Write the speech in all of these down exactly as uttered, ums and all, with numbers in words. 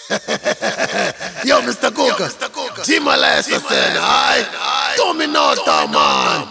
Yo, mister Coca, Jimala essa cena, ai, tome nota, man.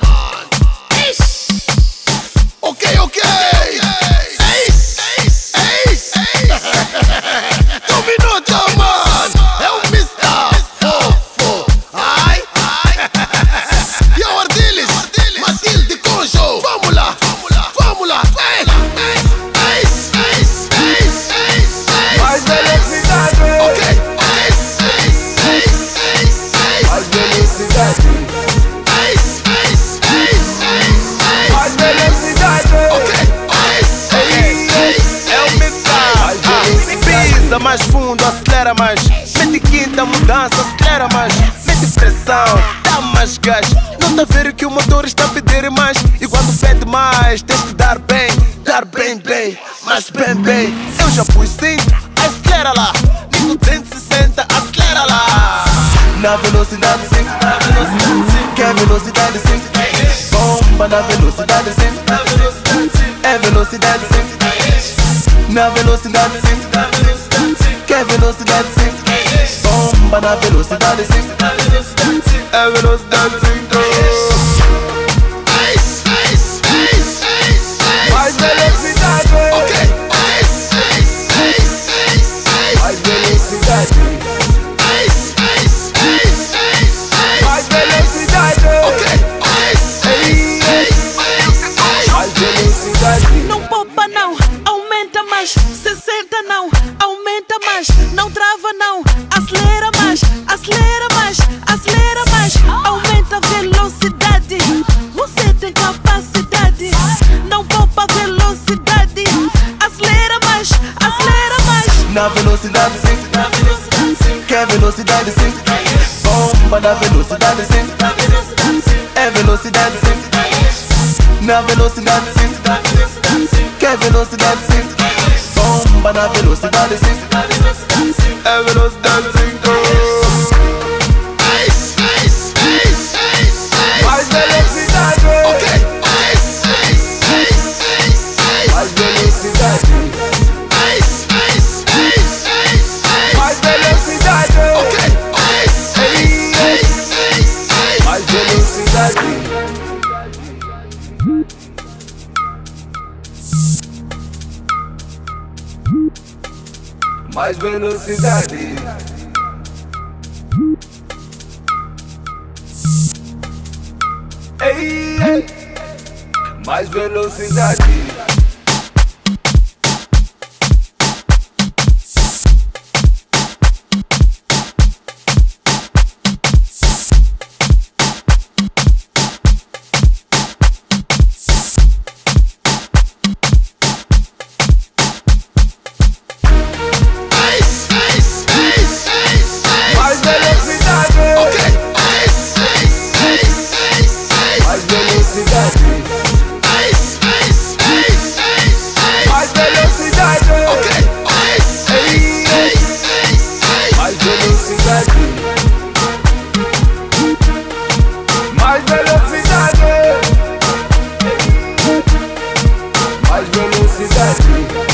Ok, ok, eis, eis, tome nota, man. É o mister Fofo, ai, yo, Ardilis, Matilde Conjo, vamos lá, vamos lá, ei, eis, eis, eis, eis, mais velocidade. ok, eis, eis, eis, eis, mais velocidade. eis, eis, eis, eis, mais velocidade. ok, eis, eis, eis, É o mensagem. Pisa mais fundo, acelera mais. Mete quinta mudança, acelera mais. Mete pressão, dá mais gás. Não tá a ver que o motor está a pedir mais. E quando pede mais, tens que dar bem. Dar bem, bem, mas bem, bem. Eu já pus cinto, acelera lá. Ligo duzentos e sessenta, acelera lá. Na velocidade sim, na velocidade sim. Quer velocidade sim. Bomba na velocidade sim. É velocidade sim. Na velocidade sim. Quer velocidade sim. Bomba na velocidade sim. É velocidade sim. eis, eis, eis, eis, mais velocidade. ok, eis, eis, eis, eis, mais velocidade. eis, eis, eis, eis, mais velocidade. ok, eis, eis, eis, eis, mais velocidade. Não poupa não, aumenta mais. sessenta não, aumenta mais. Não trava não, acelera mais. Acelera mais, acelera mais. Aumenta a velocidade. Você tem capacidade. Não poupa velocidade. Acelera mais, acelera mais. Na velocidade sim. Quer velocidade sim. Bomba na velocidade sim. É velocidade sim. Na velocidade sim. Quer velocidade sim. Bomba na velocidade sim. É velocidade sim. eis, eis, eis, eis, mais velocidade. ok, eis, eis, eis, eis, mais velocidade. eis, eis, eis, eis, mais velocidade. ok, eis, eis, eis, eis, mais velocidade. mais velocidade. Ei, ei. mais velocidade. eis, eis, eis, eis, mais velocidade. ok, eis, eis, eis, eis, mais velocidade. eis, eis, eis, eis, mais velocidade. ok, eis, eis, eis, eis, mais velocidade. mais velocidade. mais velocidade.